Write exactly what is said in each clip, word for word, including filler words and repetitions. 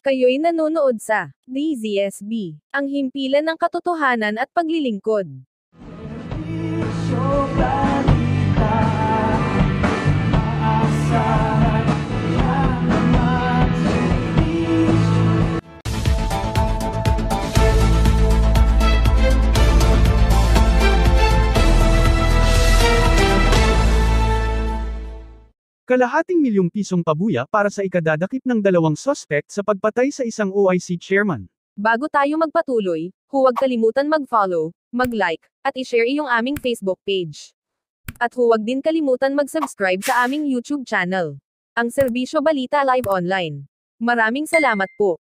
Kayo'y nanonood sa D Z S B, ang himpilan ng katotohanan at paglilingkod. Kalahating milyong pisong pabuya para sa ikadadakip ng dalawang suspect sa pagpatay sa isang O I C chairman. Bago tayo magpatuloy, huwag kalimutan mag-follow, mag-like, at i-share iyong aming Facebook page. At huwag din kalimutan mag-subscribe sa aming YouTube channel, ang Serbisyo Balita Live Online. Maraming salamat po.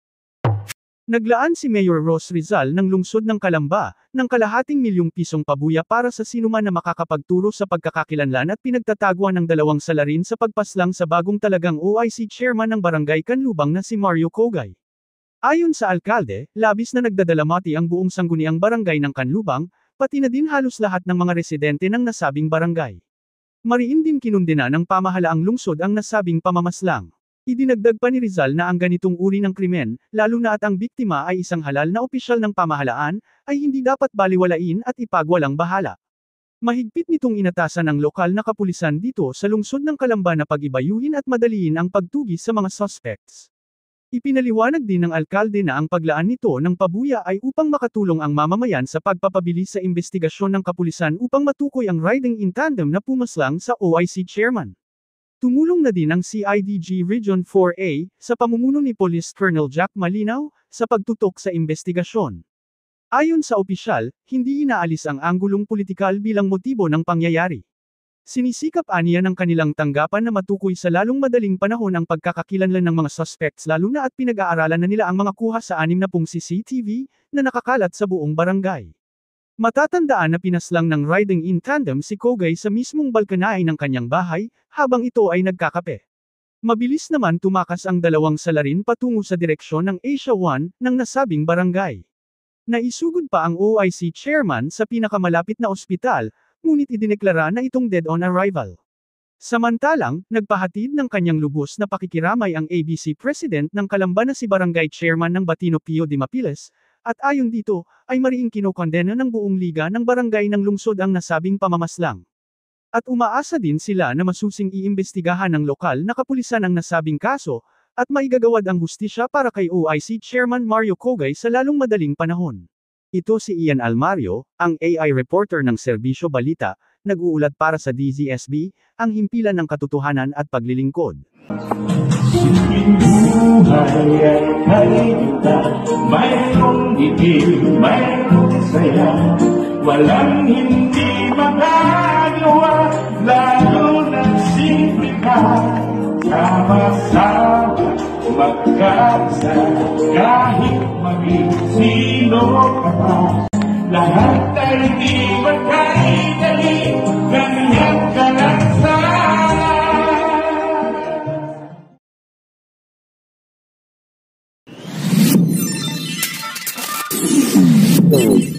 Naglaan si Mayor Ros Rizal ng lungsod ng Calamba, ng kalahating milyong pisong pabuya para sa sinuman na makakapagturo sa pagkakakilanlan at pinagtataguan ng dalawang salarin sa pagpaslang sa bagong talagang O I C chairman ng Barangay Canlubang na si Mario Cogay. Ayon sa alkalde, labis na nagdadalamati ang buong sangguniang barangay ng Canlubang, pati na din halos lahat ng mga residente ng nasabing barangay. Mariin din kinundina ng pamahalaang lungsod ang nasabing pamamaslang. Idinagdag pa ni Rizal na ang ganitong uri ng krimen, lalo na at ang biktima ay isang halal na opisyal ng pamahalaan, ay hindi dapat baliwalain at ipagwalang bahala. Mahigpit nitong inatasan ng lokal na kapulisan dito sa lungsod ng Calamba na pag-ibayuhin at madaliin ang pagtugis sa mga suspects. Ipinaliwanag din ng alkalde na ang paglaan nito ng pabuya ay upang makatulong ang mamamayan sa pagpapabilis sa investigasyon ng kapulisan upang matukoy ang riding in tandem na pumaslang sa O I C chairman. Tumulong na din ang C I D G Region four A, sa pamumuno ni Police Colonel Jack Malinaw, sa pagtutok sa investigasyon. Ayon sa opisyal, hindi inaalis ang anggulong politikal bilang motibo ng pangyayari. Sinisikap aniya ng kanilang tanggapan na matukoy sa lalong madaling panahon ang pagkakakilanlan ng mga suspects lalo na at pinag-aaralan na nila ang mga kuha sa anim na pung C C T V, na nakakalat sa buong barangay. Matatandaan na pinaslang ng riding in tandem si Cogay sa mismong balkonahe ng kanyang bahay, habang ito ay nagkakape. Mabilis naman tumakas ang dalawang salarin patungo sa direksyon ng Asia one, ng nasabing barangay. Naisugod pa ang O I C chairman sa pinakamalapit na ospital, ngunit idineklara na itong dead on arrival. Samantalang, nagpahatid ng kanyang lubos na pakikiramay ang A B C President ng Calamba na si Barangay Chairman ng Batino Pio de Mapiles, at ayon dito, ay mariing kinokondena ng buong liga ng barangay ng lungsod ang nasabing pamamaslang. At umaasa din sila na masusing iimbestigahan ng lokal na kapulisan ang nasabing kaso, at maigagawad ang hustisya para kay O I C Chairman Mario Cogay sa lalong madaling panahon. Ito si Ian Almario, ang A I reporter ng Serbisyo Balita, nag-uulat para sa D Z S B, ang himpilan ng katotohanan at paglilingkod. Buhay ay kalita, mayroong itig, mayroong saya, walang hindi magagawa, lalo na simple ka, sama-sama, magkaisa, kahit maging sino ka pa, lahat ay di magkaidali, ganyan ka lang sana.